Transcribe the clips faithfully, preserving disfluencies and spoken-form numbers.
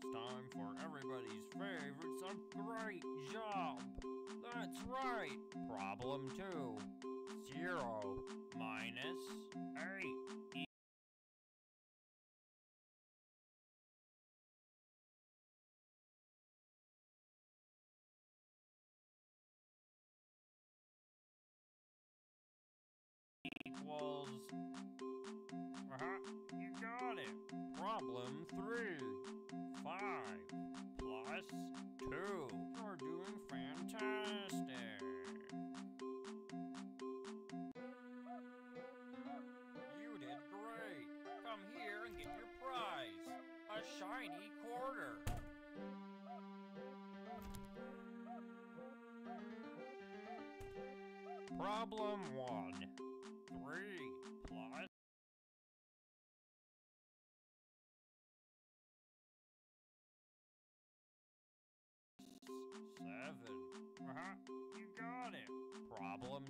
it's time for everybody's favorite song. Great job! That's right! Problem two. Zero minus eight equals... Uh-huh, you got it! Problem three. Five plus two. You're doing fantastic! You did great! Come here and get your prize! A shiny quarter! Problem one. Three plus seven. Uh-huh, you got it. Problem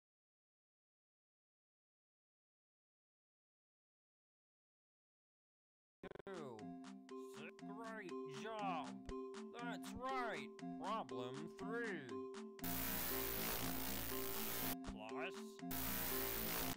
two. Six. Great job. That's right. Problem three. Plus